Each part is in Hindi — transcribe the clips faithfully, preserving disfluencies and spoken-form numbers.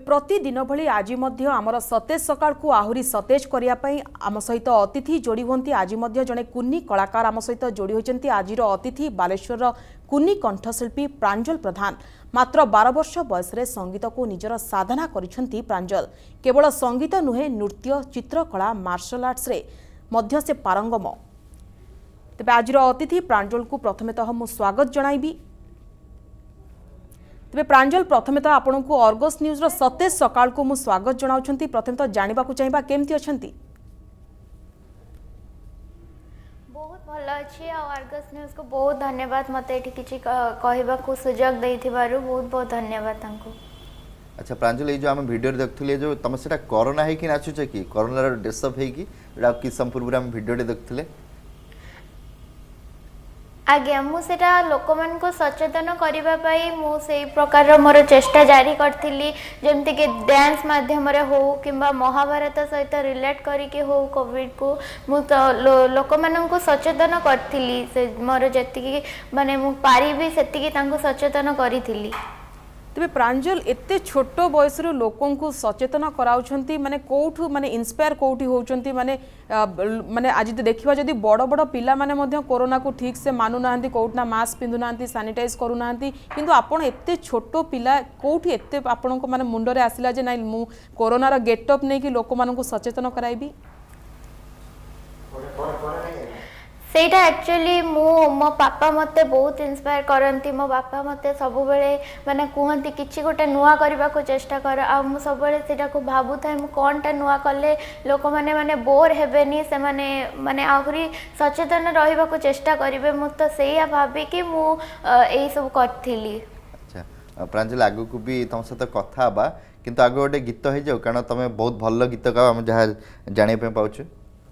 प्रतिदिन भली आज मध्य आमर सतेज सकाळ को आहुरी सतेज करिया पई आम सहित अतिथि जोड़ी होती। आज मध्य जड़े कुन्नी कलाकार आम सहित जोड़ी होती। आज अतिथि बालेश्वर कुन्नी कंठशिल्पी प्रांजल प्रधान। मात्र बारह वर्ष बयस संगीत को निजर साधना करिसेंती प्रांजल। केवल संगीत नुहे नृत्य चित्रकला मार्शल आर्ट्स रे मध्य से पारंगम। तेबे आज अतिथि प्रांजल को प्रथमेतः मु स्वागत जणाइबी। तेबे प्रांजल प्रथमेतः आपन को अर्गस न्यूज रो सतेज सकाळ को मु स्वागत जणाउछंती। प्रथमेतः जानिबा को चाहिबा केमती अछंती? बहुत भल अछि आ अर्गस न्यूज को बहुत धन्यवाद मते एठी किछि कहबा को सुजोग देथिबारु बहुत बहुत धन्यवाद तांको। अच्छा प्रांजल ये जो आम वीडियो देखुले जो तुम से कोरोना है कि नाचुच कि कोरोना ड्रेसअप है कि कि सम पूर्व आम वीडियो देखुले आज्ञा मुझे लोक मान को सचेतन करने मु से प्रकार मोर चेष्टा जारी करी जमती कि डांस माध्यम हो कि महाभारत सहित रिलेट करके हो कोविड को मु तो लो, लोक मान को सचेतन करी से मोर जी माने मु पारिबी सेतिकी तांको सचेतन करी। तेबे प्रांजल एते छोट बयस लोकों को सचेतन कराउछंती माने कोठु माने इंस्पायर कोठी होउछंती माने माने आज देखिबा जदी बड़ बड़ पिला माने मध्य कोरोना को ठीक से मानु नाहंती कोठना मास्क पिंधु नाहंती सैनिटाइज करू नाहंती किंतु आपण एते छोट पिला कोठी एते आपण को माने मुंडरे आसिला जे नै मु कोरोना रा गेटअप नै कि लोक मान को सचेतन कराइबी सेटा एक्चुअली मु मो पापा मते बहुत इंस्पायर करंती। मो पापा मते सब बेले माने कहंती किछि गोटे नुआ करबा को चेष्टा कर आ मु सब बेले सेटा को भाबु थाए मु कोनटा नुआ कले लोक माने माने बोर हेबेनी से माने माने आहुरी सचेतन रहिबा को चेष्टा करिवे मु तो सेया भाबी कि मु एई सब करथिली। अच्छा प्रांजल आगु को भी तुम सहित कथा बा किंतु आगु गोटे गीत हे जाओ कारण तुम बहुत भल गीत गाओ हम जहा जाने पे पाउछु।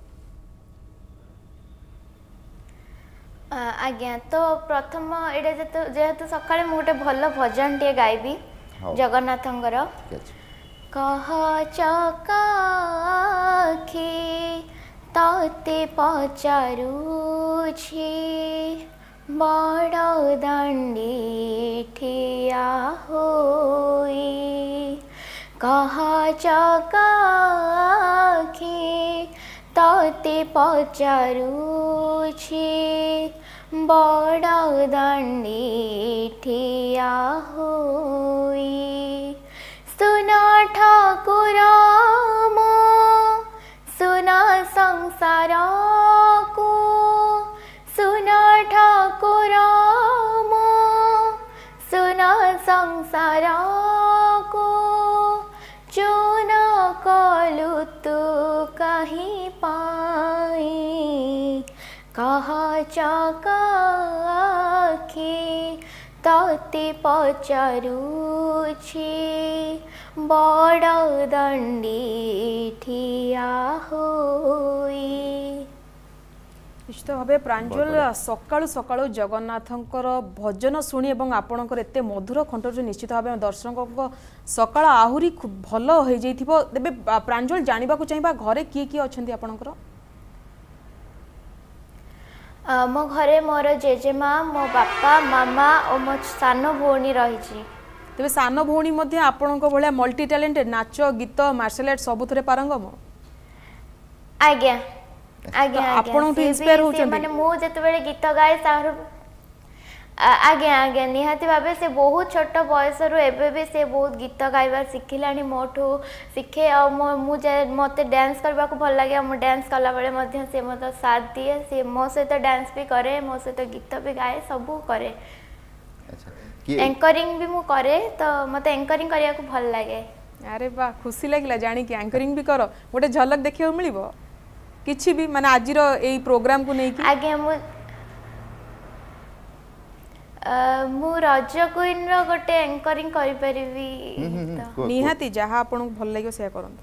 आज्ञा तो प्रथम एटा जेहेतु सकाळे मु गोटे भल भजन टे गाइबी जगन्नाथंकर कह चकाखी ताते पचारुछि बड़ दांडी ठिया होई कह चकाखी ताते पचारुछि बड़ दांडी ठिया होई सुना ठाकुर मो सुना संसार को सुना ठाकुर मो सुना संसार को चून कलु तू कहीं पाई कह चकाखी ताते पचारुछि बड़ दांडी ठिया होई। निश्चित भाव प्रांजल सकाळु सकाळु जगन्नाथंकर भजन शुणी एवं आपणकर एते मधुर कंठ निश्चित भाव दर्शकों सकाळ आहुरी भल हो जाइथिबो। तेबे प्रांजल जानिबा को चाहिबा घरे किए किए अछंती आपणकर? मो घरे मोर जेजेमा मो बापा मामा और मो सान भौणी रही। तेबे सान भौणी मध्ये आपणक भलिया मल्टी टैलेंटेड नाच गीत मार्शल आर्ट सबुथरे पारंगम? आज्ञा आज्ञा आपन तो इंस्पायर होचंती माने मु जते बेले गीत गाए सार आज्ञा आज्ञा निहाती भाबे से बहुत छोट बयस रु एबे भी से बहुत गीत गाइबा सिखिलानी मोठो सिखे आ मु मते डांस करबा को भल लागे मु डांस कला बेले मध्ये से मते साथ दिए से मो से तो डांस भी करे मो से तो गीत भी गाए सब करे। अच्छा एंकरिंग भी मु करे तो मते एंकरिंग करिया को भल लागे। अरे वाह खुशी लागला जानी कि एंकरिंग भी करो गोटे झलक देखियो मिलिबो किछि भी माने आजिर एई प्रोग्राम को नै कि? आगे मु मु रज क्वीन रो गोटे एंकरिंग करि परिबी निहाती जहा आपन भल लागियो से करन।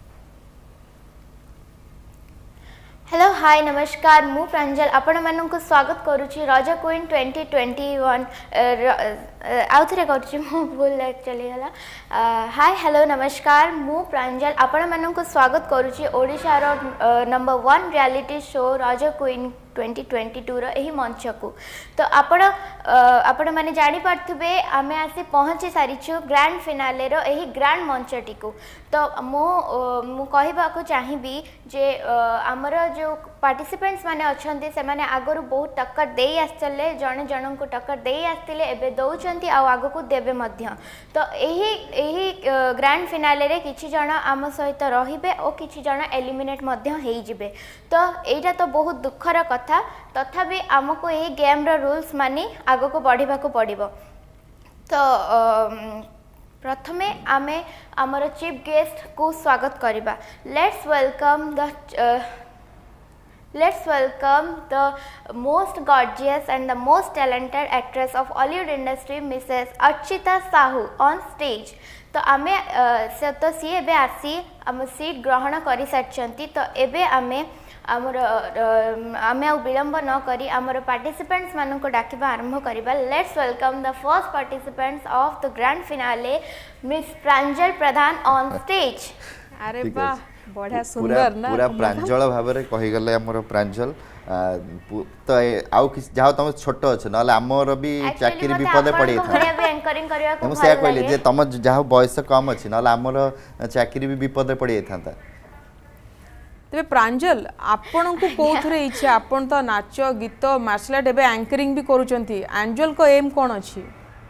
हेलो हाय नमस्कार मु प्रांजल आपण मानन को स्वागत करूची रज क्वीन ट्वेंटी ट्वेंटी वन आउ थे कर भूल एक्चुअली गला हाय हेलो नमस्कार मु प्रांजल आपण मानक स्वागत करुच्ची ओडिशार number one reality show Raja queen twenty twenty two रही मंच को तो आपण आपण मैंने जानी पार्थे आमे आसी पहुँची सारीचु ग्रांड फिनाले रो एही ग्रांड मंचटी को तो मु मु कहबाको चाहिबी जे आमर जो पार्टिसिपेंट्स माने अछंती से माने आगरु बहुत टक्कर देई आसले जने जन को टक्कर देई आसतिले एबे दउचंती आ आगो को देबे मध्य तो एही एही ग्रांड फिनाले रे किछि जण आम सहित रहिबे और किछि जण एलिमिनेट मध्य हेई जिबे तो एटा तो बहुत दुखर कथा तथापि आमको यही गेम रो रूल्स मानी आगो को बढ़िबा को पड़िबो तो प्रथमे आमे आमर चीफ गेस्ट को स्वागत करिबा let's welcome the Let's welcome the most gorgeous and the most talented actress of Hollywood industry, Missus Archita Sahu, on stage. तो आमे से तो सी एबे आसी आम सीट ग्रहण करि सारचंती तो एबे आमे आमर आमे आ विलंब न करी आमर पार्टिसिपेंट्स मानन को डाकिबा आरंभ करिबा let's welcome the first participants of the grand finale miss Pranjal Pradhan on stage. अरे वाह बढ़िया सुंदर ना पूरा प्रांजल भाव में कही गले हमर प्रांजल तो आउ किस जाओ तुम छोट अच्छ ना हमर भी चाकरी विपदे पड़े था हम से कहले जे तुम जाओ बयस कम अच्छी ना हमर चाकरी भी विपदे पड़े था तेरे प्रांजल आपण को कोथरे इच्छा आपण तो नाच गीत मार्शल आर्ट एबे एंकरिंग भी करूचंती एंजल को एम कोन अछि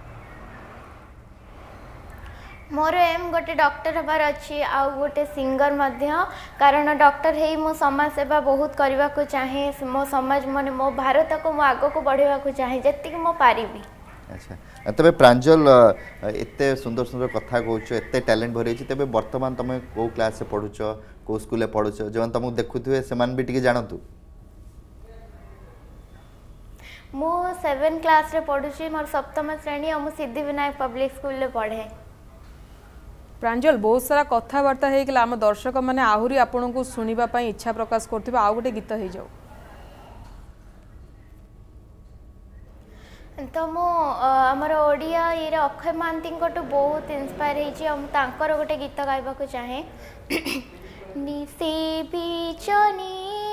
मोर एम गोटे डॉक्टर हबार अच्छी आउ गोटे सिंगर मध्य कारण डॉक्टर हे मो समाज सेवा बहुत करने को चाहे मो समाज माने मो भारत को मो आग को बढ़ावा को चाहे जति मो पारिबी। अच्छा तबे प्रांजल एते सुंदर सुंदर कथा कहूछ एते टैलेंट भरी अछि तबे वर्तमान तमे को क्लास से पढुछ को स्कूल में पढुछ जवन तुम देखुथुए समान भी टिके जानतु मो सेवन क्लास रे पढुछि मोर सप्तम श्रेणी हम सिद्धिविनायक पब्लिक स्कूल ले पढे। प्रांजल बहुत सारा कथबार्ता होगा आम दर्शक मैंने आहरी आपण को शुणापी इच्छा प्रकाश कर आउ गोटे गीत हो जाओ तो मो आमर ओडिया ये अक्षय महांती बहुत इन्स्पायर होकर गोटे गीत गाइबा को चाहे निसे बीचनी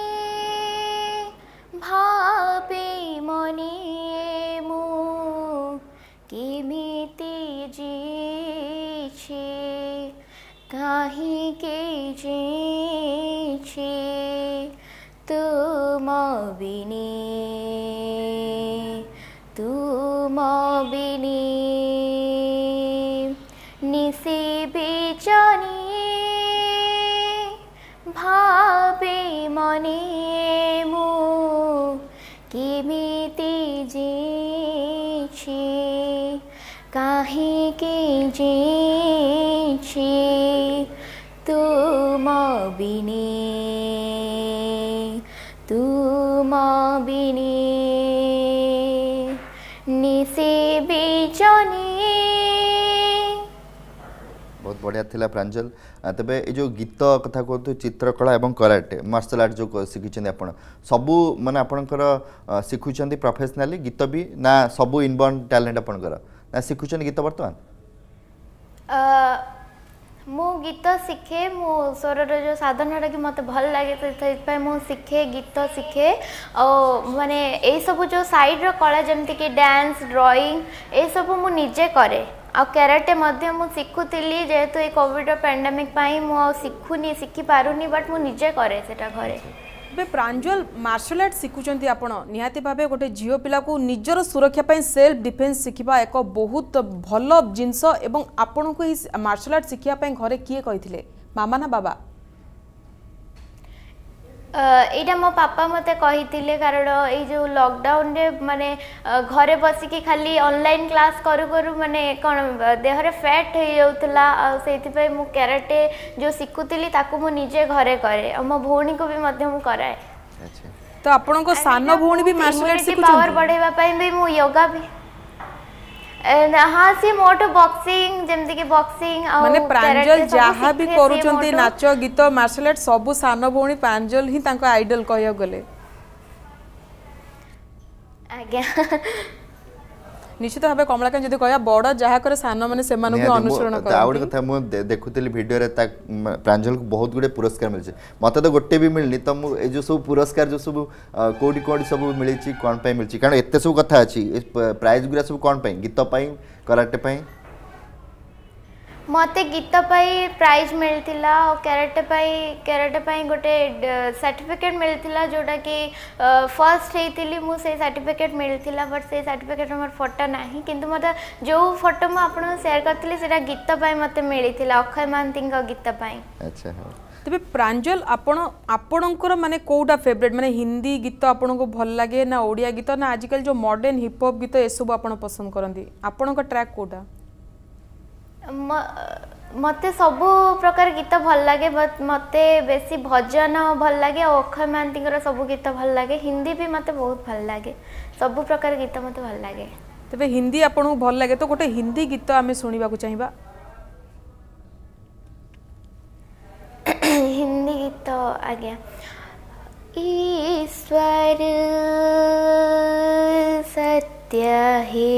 भावे मनी मु केमिति जीछे काहे के जीछे तुम बिनी तुम बिनी निसे बेचनी भावे मने मु केमिति जीछे काहे के जीछे तुम बिनी तुम बिनी निसे बेचनी। बहुत बढ़िया थिला प्रांजल तबे ए जो गीत कथा कहतु चित्रकला एवं कराटे मार्शल आर्ट जो शिखिछन आपण सबु माने आपनकर शिखुछन्ती प्रोफेशनली गीत भी ना सबु इनबॉर्न टैलेंट आपनकर ना शिखुछन गीत वर्तमान मु गीत शिखे मु स्वर जो साधना कि मत भल लगे मु शिखे गीत शिखे और माने ए सब जो साइड रो कला जमती कि डांस ड्राइंग ए सब मु निजे करे आ कराटे मध्य मु शिखुतिली जेहेतु ए कोविड पैंडेमिक पाई मु आ शिखुनी शिखि पारुनी बट मु निजे करे सेटा घरे। बे प्रांजल मार्शल आर्ट शिखुचंती आपण निहाती भाबे गोटे झियो पिला को निजर सुरक्षा पई सेल्फ डिफेन्स शिखिबा एक बहुत भल जिंस एवं आपण को मार्शल आर्ट शिखिया पई घरे किए कहिथिले मामा ना बाबा एटा मो पापा मते कहिथिले कारण ए जो लॉकडाउन रे माने घरे बसिकी खाली ऑनलाइन क्लास करू करू माने कोन देहरे फैट हे जाउतला आ सेति पई मु कराटे जो शिखुतिली ताकू मु निजे घरे करे आ मो भौणी को भी मध्य मु कराए। अच्छा तो आपण को सानो भौणी भी मार्शल आर्ट शिखुचंती पावर बढ़ेबा पई भी मु योगा भी हाँ सी मोटो बॉक्सिंग जेमति कि बॉक्सिंग माने प्रांजल जहा भी करूचंती नाच गीत मार्शल आर्ट सब सानो भौणी प्रांजल ही तांको आइडल कहय गले आज्ञा निश्चित भाव कमलाकांत जदि कह बड़ जहाँ करे सान मैंने से अनुसरण आउट कथा मु देखुली वीडियो रे प्रांजल को बहुत गुड़े पुरस्कार मिलছে मत तो गोटे भी मिलनी तो मुझे जो सब पुरस्कार जो सब कोटी कोटी सब मिली कौन पे मिली कारण एत सब कथा अच्छी प्राइज गुरा सब कौन पे गीत कराटे पाई मते गीत पाई प्राइज मिलतिला और कराटे पाई कराटे पाई गोटे सर्टिफिकेट मिलतिला जोटा कि फर्स्ट हेतिली मु से सर्टिफिकेट मिलतिला बट से सर्टिफिकेट हमर फोटो नाही किंतु मते जो फोटो म आपन शेयर करथिली सेटा गीत पाई मते मिलतिला अक्षय महांती का गीत पाई अच्छा हां तबे प्रांजल आपण आपणकर माने कोडा फेवरेट माने हिंदी गीत आपण को भल लागे ना ओडिया गीत ना आजकल जो मॉडर्न हिप हॉप गीत ए सब आपण पसंद करंदी आपण का ट्रैक कोडा मते सबु प्रकार गीत भल लगे बट मते बेसी भजन भल लगे और अक्षय महांती सबु गीत भल लगे हिंदी भी मते बहुत भल लगे सबु प्रकार गीत मते भल लगे तबे हिंदी आपन भल लगे तो गोटे हिंदी गीत आमे सुनिबा को चाहिबा हिंदी गीत आज्ञा ईश्वर सत्य है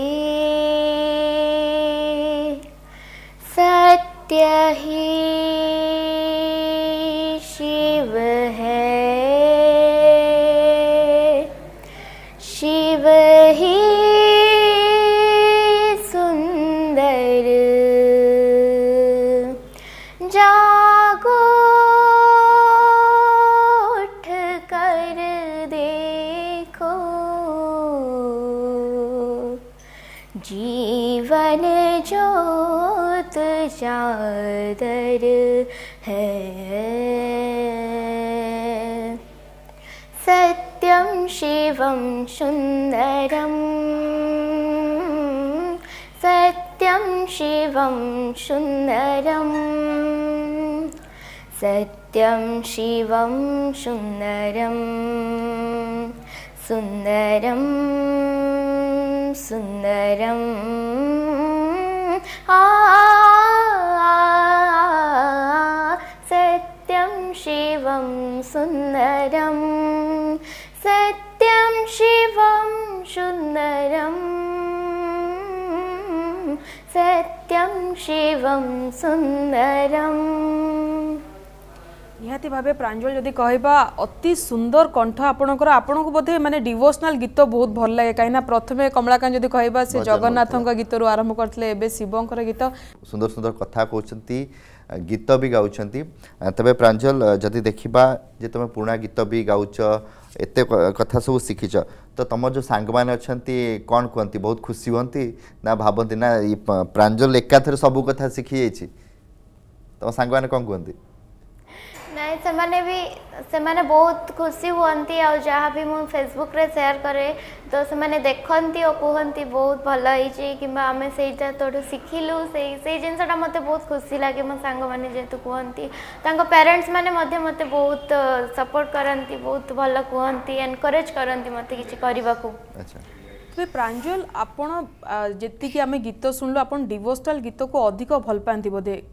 सत्य ही शिव है शिव ही सुंदर जागो उठ कर देखो जीवन ज्योत चादर है सत्यम शिवम सुंदरम सत्यम शिवम सुंदरम सत्यम शिवम सुंदरम सुंदरम सुंदरम आ सत्यम शिवम सुंदरम सत्यम शिवम सुंदरम सत्यम शिवम सुंदरम निहाती भावे प्रांजल जदि कहबा अति सुंदर कंठ आपणकर आपन को बोधे माने डिवोशनल गीत बहुत भल लगे कहीं प्रथमे कमलाकांत जदि कहबा से जगन्नाथ गीत रू आरंभ करथिले एबे शिवंकर गीत सुंदर सुंदर कथा कहउछंती गीत भी गाउछंती तबे प्रांजल जदि देखिबा जे तुम पुराना गीत भी गाउछ एते कथा सब शिखिछ तो तुम जो सांग माने अछंती कोन कहंती बहुत खुशी होंती ना भाबंती ना प्रांजल एकाथर सब कथा शिखि जाईछि तुम सांग माने कोन कहंती नहीं से माने भी से माने बहुत खुशी हुअंती आ जहाँ भी मु फेसबुक रे शेयर करे तो से माने देखंती और कहंती बहुत भल होईची किबा हमें सेटा तोडू सिखिलु से से जिनसटा मते बहुत खुशी लागे मो सांग माने जेतु कहंती तांको पेरेंट्स माने मध्य मते बहुत सपोर्ट करंती बहुत भल कहंती एनकरेज करंती मते किछि करिबा को अच्छा तो प्रांजल आपण जेति कि हमें गीत सुनलो आपण डिवोशनल गीत को अधिक भल पांती बोधे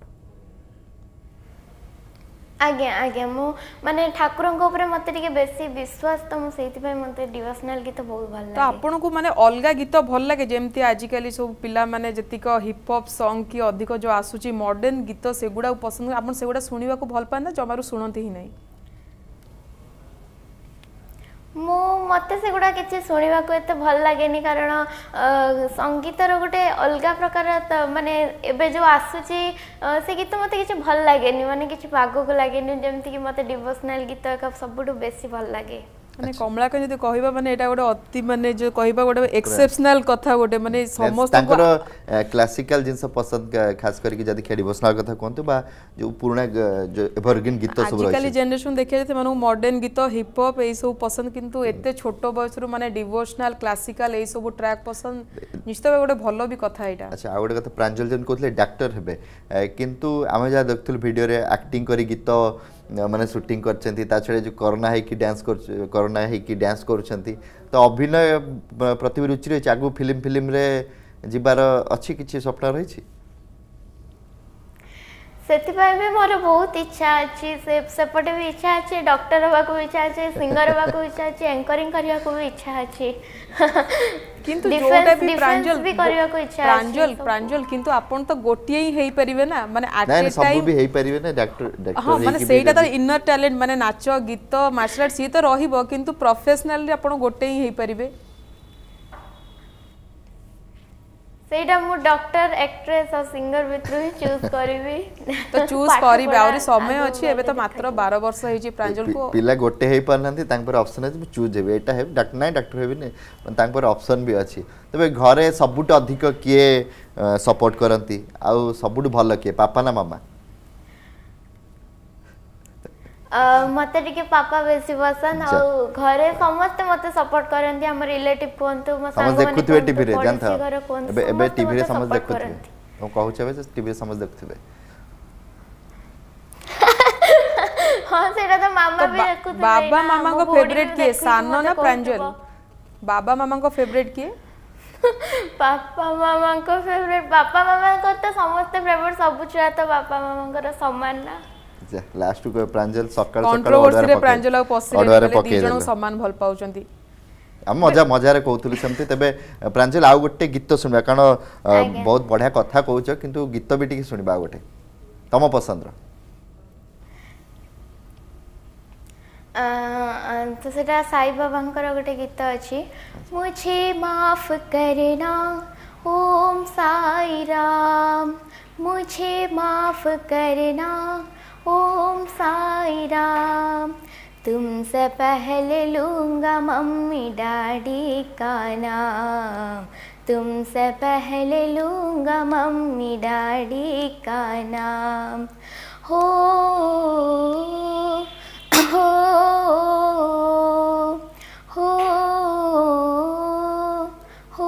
आज्ञा आज्ञा मु माने ठाकुरंक ऊपर मते टिके बेसी विश्वास तो मु सेति पय मते डिवोशनल गीत बहुत भल लागे तो आपण को माने अलगा गीत भल लागे जेमती आजिकली सब पिला माने जतिक हिप हॉप सॉन्ग की अधिक जो आसुची मॉडर्न गीत सेगुडा पसंद आपण सेगुडा सुनिबा को भल पांदा जमारू सुनंती ही नहीं मो मते से गुडा किछि सुनिबा को एते भल लागेनी कारण संगीत रो गोटे अलगा प्रकार माने एबे जो आसुची से गीत मते किछि भल लागेनी माने किछि पागो को लागेनी जेमति कि मते डिवोशनल गीत का सबुटु बेसी भल लागे माने कमलाकांत जदि कहबा माने एटा गोटे अति माने जो कहबा गोटे एक्सेप्शनल कथा गोटे माने समस्त तांकर क्लासिकल जिंस पसंद खास करके जदि डिवोशनल कथा कोंतु बा जो पुराना जो एवरग्रीन गीत सब रही आजिकली जनरेशन देखिए जे माने मॉडर्न गीत हिप हॉप ए सब पसंद किंतु एते छोटो बयस रु माने डिवोशनल क्लासिकल ए सब ट्रैक पसंद निश्चित गोटे भलो भी कथा एटा अच्छा आ गोटे कथा प्रांजल जन कोथले डॉक्टर हेबे किंतु आमे जा देखथुल वीडियो रे एक्टिंग करी गीत माने शूटिंग करछंती ता छळे जो कोरोना है कि डांस कर कोरोना है कि डांस करछंती तो अभिनय प्रति रुचि रे आगु फिल्म फिल्म रे जिबार अछि किछि सपना रही छी ସେଥିପାଇଁ ବି ମୋର ବହୁତ ଇଚ୍ଛା ଅଛି ସେ ସେପଟେ ବି ଇଚ୍ଛା ଅଛି ଡକ୍ଟର ହେବାକୁ ବି ଇଚ୍ଛା ଅଛି ସିଙ୍ଗର ହେବାକୁ ବି ଇଚ୍ଛା ଅଛି ଏଙ୍କରିଂ କରିବାକୁ ବି ଇଚ୍ଛା ଅଛି କିନ୍ତୁ जोटा भी प्रांजल भी କରିବାକୁ इच्छा ଅଛି प्रांजल प्रांजल କିନ୍ତୁ ଆପଣ ତ ଗୋଟିଏ ହିଁ ହେଇ परिबे ना माने एट ए टाइम सब भी हेई परिबे ना डॉक्टर डॉक्टर हां माने सेटा तो इनर टैलेंट माने नाच गीत मार्शल आर्ट सी तो रहिबो किंतु प्रोफेशनल रे आपण गोटे ही हेई परिबे सेटा मु डॉक्टर एक्ट्रेस और सिंगर भितर ही चूज करबी तो चूज करबे और समय अछि एबे तो मात्र बारह वर्ष होई छी प्रांजल को पिला गोटे हेई परनंती तांग पर ऑप्शन अछि चूज हेबे एटा हे डॉक्टर नाही डॉक्टर हेबे ने तांग पर ऑप्शन भी अछि तबे घरे सबुट अधिक किए सपोर्ट करंती आ सबुट भलो किए पापा ना मामा मते टिके पापा बेसी पसंद और घरे समस्त मते सपोर्ट करंती हम रिलेटिव कोंतु म सांग माने देखुथबे टीवी रे जानथा एबे एबे टीवी रे समझ देखुथबे हम कहू छबे जे टीवी रे समझ देखुथबे हां सेटा तो मामा भी देखुथबे बाबा मामा को फेवरेट के सानो ना प्रांजल बाबा मामा को फेवरेट के पापा मामा को फेवरेट पापा मामा को तो समस्त फेवरेट सब छुआ तो पापा मामा को समान ना लास्ट को प्रांजल सकाळ सकाळ कंट्रोवर्सी रे प्रांजल पसिले दी जण समान भल पाउचंती हम मजा मजा रे कहउतली सेमती तबे प्रांजल आउ गोटे गीत सुनबा कारण बहुत बढ़िया कथा कहउछ किंतु गीत भी टिके सुनबा गोटे तम पसंद रो अ तो सेटा साई बाबांकर गोटे गीत अछि मुझे माफ करना ओम साई राम मुझे माफ करना ओम साई राम तुमसे पहले लूँगा मम्मी डैडी का नाम तुमसे पहले लूँगा मम्मी डैडी का नाम हो हो हो हो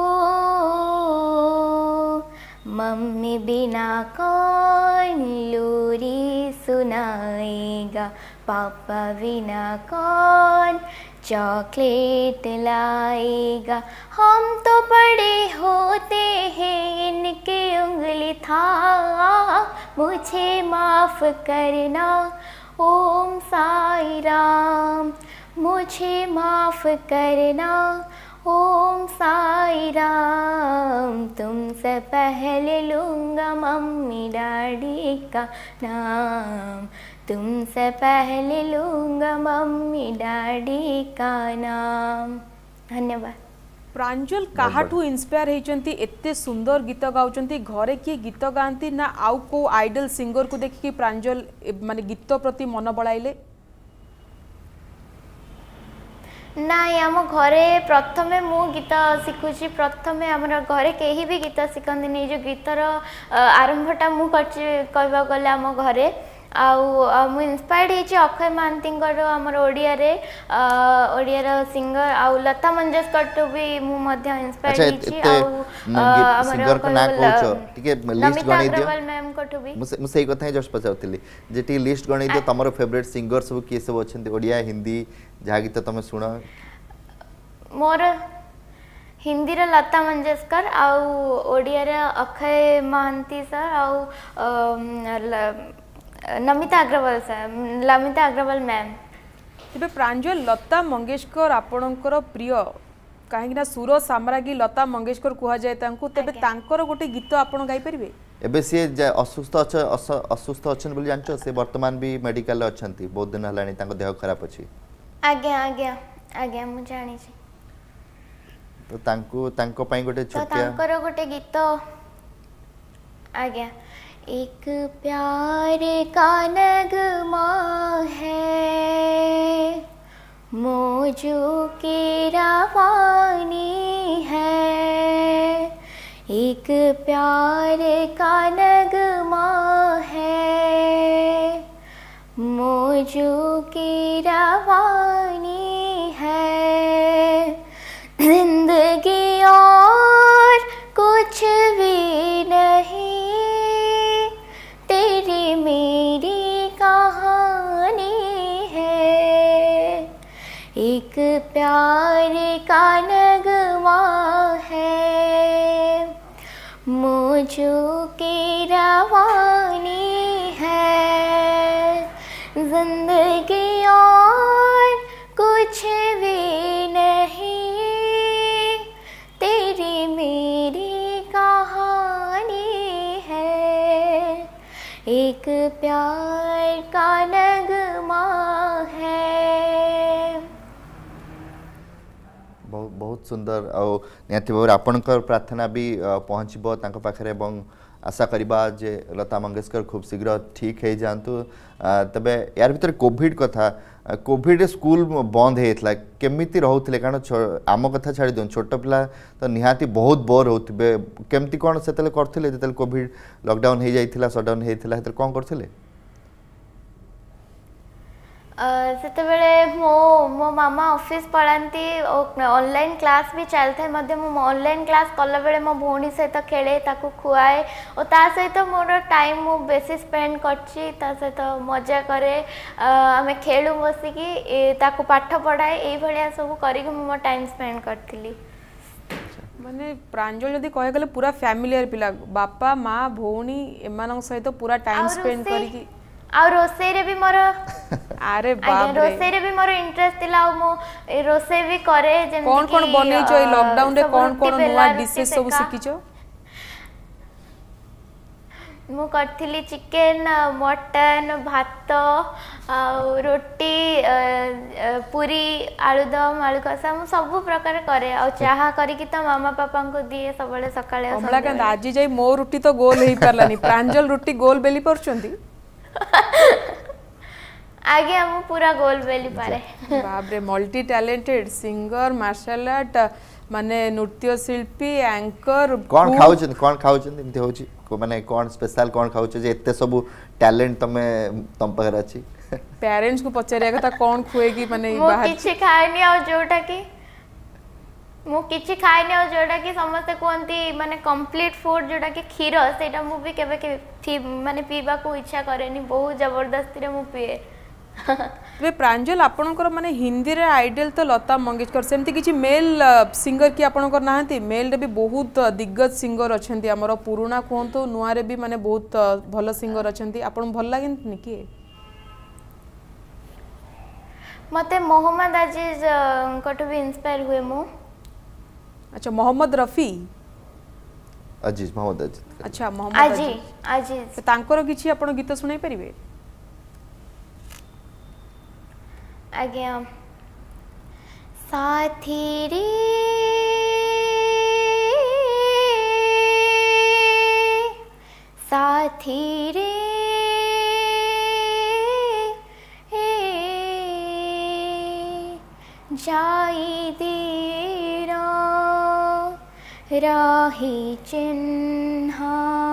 मम्मी बिना कौन लोरी सुनाएगा पापा बिना कौन चॉकलेट लाएगा हम तो बड़े होते हैं इनकी उंगली था मुझे माफ करना ओम साई राम मुझे माफ करना ओम साई राम तुमसे पहले लूँगा मम्मी डैडी का नाम तुमसे पहले लूँगा मम्मी डैडी का नाम धन्यवाद प्रांजल काहाठू इंस्पायर हेचंती एते सुंदर गीत गाउचंती घरे की गीत गांती ना आउ को आइडल सिंगर को देखि प्रांजल माने गीत प्रति मन बळाइले नाई आम घरे प्रथमे मु गीत शिखुची प्रथमे आमर घरे कहीं भी गीत शिखती नहीं जो गीतर आरंभटा मु कहवा गले आम घरे आउ इन्स्पायर्ड होती अक्षय महांती आमर ओडिया रे ओडिया सिंगर आउ लता मंगेशकर टू भी मु मध्य इन्स्पायर्ड होती आउ सिंगर को ना कहउछो टिके लिस्ट गणी दियो अग्रवाल मैम को टू भी मु सेही कथा जस्ट पचाउतली जे टी लिस्ट गणी दियो तमरो फेवरेट सिंगर सब के सब अछंती ओडिया हिंदी जहा गीत तमे सुनो मोर हिंदी रे लता मंगेशकर आउ ओडिया रे अक्षय महांती सर आउ नमिता अग्रवाल सर नमिता अग्रवाल मैम तेबे प्रांजल लता मंगेशकर आपणकर प्रिय कहीं ना सुर साम्राज्ञी लता मंगेशकर कुहा जाए तांको तेबे तांकर गोटे गीत आपण गाई परिबे एबे से असुस्थ अछ असुस्थ अछन बोली जानछो से वर्तमान भी मेडिकल अछंती बहुत दिन हलानी तांको देह खराब अछि आज्ञा आज्ञा आज्ञा मु जानि छी तो तांको तांको पई गोटे तो छोटिया तांकर गोटे गीत आज्ञा एक प्यार का नगमा है मौजू की रवानी है एक प्यार का नगमा है मौजू की रवानी है जिंदगी और कुछ भी नहीं तेरी मेरी कहानी है एक प्यार का नगमा है मौजू की रवानी है बहुत बहुत सुंदर और निहाती भाव आपणकर प्रार्थना भी पहुँचब तांको पाखरे एवं आशा करवा जे लता मंगेशकर खूब शीघ्र ठीक हो जातु तबे यार भीतर कोविड कथा कोविड स्कूल बंद होता केमिति रहउथिले कारण आम कथा छाड़ी दियो छोट पिला तो निहाती बहुत बोर होथिबे केमती कोन सेतले करथिले जेतले कोविड लॉकडाउन हो जाइथिला शटडाउन हेतिला हेतले कोन करथिले सेतेबेले मो मो मामा ऑफिस पढ़ाती ऑनलाइन क्लास भी चलता मध्य मो ऑनलाइन क्लास कला बेले मो भौणी सहित खेले ताकू खुआए और ता सहित मोर टाइम मु बेसी स्पेंड करछि ता सहित मजा करे आमे खेलु बसिकी ताकू पाठ पढ़ाए एई भलिया सब करिक मो टाइम स्पेंड करथिली माने प्रांजल जदी कहे गले पूरा फैमिलियर पिला बापा माँ भौणी एमान सहित पूरा टाइम स्पेंड करिकी आ रोसे रे भी मोर अरे बाप रे रोसे रे भी मोर इंटरेस्ट थिला मो रोसे भी करे जेम कौन कौन बनै छ लॉकडाउन रे कौन कौन नुवा डिशेस सब सिखि छ मु करथिली चिकन मटन भात आ रोटी पूरी आलूदम आलू कसा मु सब प्रकार करे आ चाहा करी कि त मामा पापा को दिए सबले सकाळे हमला के आज जाई मो रोटी तो गोल हेई परलानी प्रांजल रोटी गोल बेली परचंती आगे हम पूरा गोल बेली पारे बाप रे multi talented singer martial art माने नृत्य शिल्पी एंकर कौन खाउ छन कौन खाउ छन इमते होची को माने कौन स्पेशल कौन खाउ छ जे एते सब टैलेंट तमे तम पर अछि पेरेंट्स को पचारिया कथा कौन खुए की माने बाहर किछि खाइनी और जोटा की मु किछि खाइनी और जोटा की समस्त कोंती माने कंप्लीट फूड जोटा की खीर सेटा मु भी केबे के माने पीबा को इच्छा करेनी बहुत जबरदस्ती रे मु पिए वे प्रांजल आपणकर माने हिंदी रे आइडल तो लता मंगेशकर सेमती किछि मेल सिंगर की आपणकर नाहंती मेल रे भी बहुत दिग्गज सिंगर अछंती हमर पुराना कोंतो नुआ रे भी माने बहुत भलो सिंगर अछंती आपन भल लागेनी की मते मोहम्मद अजीज कटु भी इंस्पायर हुए मु अच्छा मोहम्मद रफी अजीज मोहम्मद अजीज अच्छा मोहम्मद अजीज अजीज तांकर किछि आपन गीत सुनाई परिबे आज्ञा साथी रे साथी रे जाई दीरा राही चिन्हा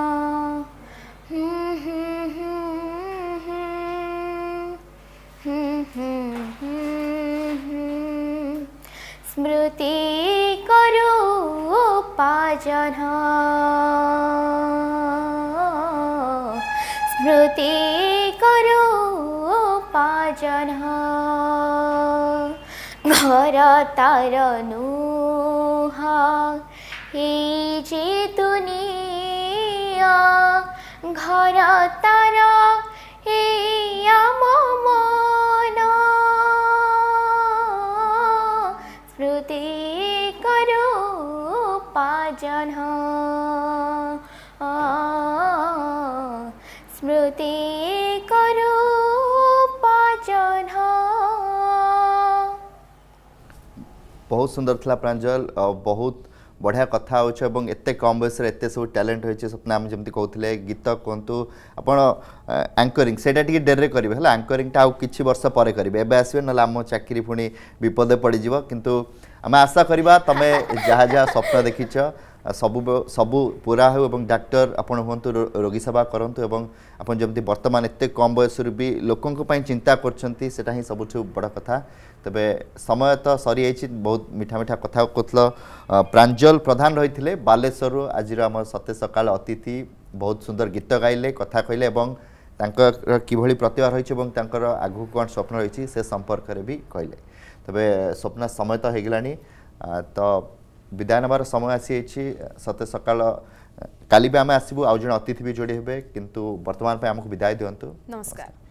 स्मृति करो पाजना स्मृति करो पाजना घर तार नुहा हे जे दुनिया घर तार हे आम मन स्मृति करो पाजन स्मृति करो पाजन बहुत सुंदर थला प्रांजल बहुत बढ़िया कथा हो एत कम बयस एत सब टैलेंट होती स्वप्ना आम जमी कहते गीत कहतु आपण एंकरिंग से डेरे करेंगे है एंकरिंग टा किसी वर्ष पर करेंगे एवं आसवे ना आम चाकरी पुणी विपदे पड़ज किंतु आम आशा करवा तुम जहाँ जहाँ स्वप्न देखीच सबु सबु पूरा हो एवं डॉक्टर आपण हूँ रोगी सेवा करूँ एवं आपन जमी बर्तमान एत कम बयस भी लोकों चिंता कर ही सबुठ बड़ कथा तबे समय तो सरी जाइए बहुत मीठा मीठा कथा कहल प्रांजल प्रधान रही थे बालेश्वर आज आम सत्य सकाल अतिथि बहुत सुंदर गीत गाइले कथा कहले एवं किभली प्रतिभा रही आगू कौन स्वप्न रही से संपर्क में भी कहले तबे स्वप्न समय तो होगलानी तो विदाय नबार समय आसी सत्य सकाल काली भी आम आसबू आउ जन अतिथि भी जोड़ी हे किंतु वर्तमान पे आमको विदाय दिंतु नमस्कार।